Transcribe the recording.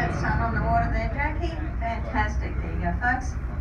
got sun on the water there, Jackie. Fantastic. There you go, folks.